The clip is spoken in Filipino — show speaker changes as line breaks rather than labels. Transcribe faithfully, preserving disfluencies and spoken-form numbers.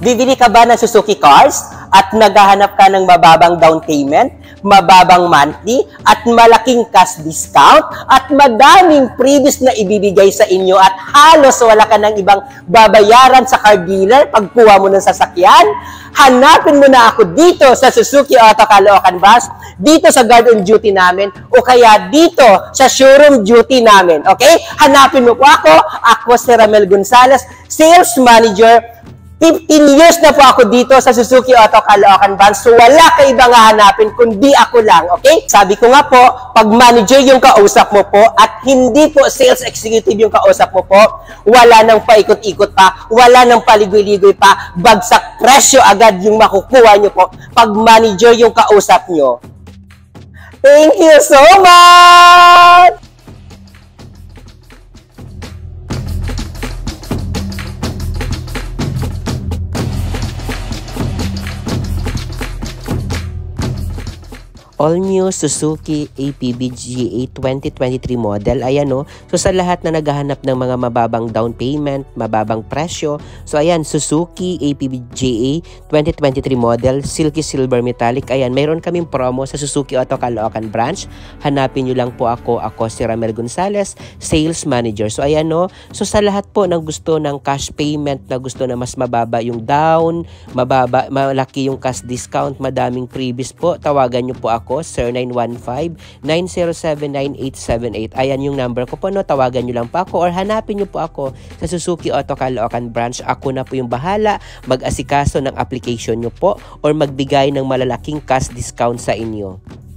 Bibili ka ba ng Suzuki cars at naghahanap ka ng mababang down payment, mababang monthly, at malaking cash discount, at madaming previous na ibibigay sa inyo at halos wala ka ng ibang babayaran sa car dealer pagkuha mo ng sasakyan? Hanapin mo na ako dito sa Suzuki Auto Caloocan Branch, dito sa guard on duty namin, o kaya dito sa showroom duty namin. Okay? Hanapin mo po ako. Ako si Ramel Gonzalez, Sales Manager. fifteen years na po ako dito sa Suzuki Auto Caloocan Branch. So wala ka ibang hahanapin kundi ako lang, okay? Sabi ko nga po, pag manager yung kausap mo po at hindi po sales executive yung kausap mo po, wala nang paikot-ikot pa, wala nang paligoy-ligoy pa, bagsak presyo agad yung makukuha nyo po pag manager yung kausap nyo. Thank you so much!
All new Suzuki A P B G A twenty twenty-three model. Ayan o. So sa lahat na naghahanap ng mga mababang down payment, mababang presyo. So ayan, Suzuki A P B G A twenty twenty-three model, Silky Silver Metallic. Ayan, mayroon kaming promo sa Suzuki Auto Caloocan Branch. Hanapin nyo lang po ako. Ako si Ramel Gonzalez, Sales Manager. So ayan o. So sa lahat po ng gusto ng cash payment, na gusto na mas mababa yung down, mababa, malaki yung cash discount, madaming previous po, tawagan nyo po ako. Sir nine one five, nine zero seven, nine eight seven eight. Ayan yung number ko po, no? Tawagan nyo lang po ako or hanapin nyo po ako sa Suzuki Auto Caloocan Branch. Ako na po yung bahala mag-asikaso ng application nyo po or magbigay ng malalaking cash discount sa inyo.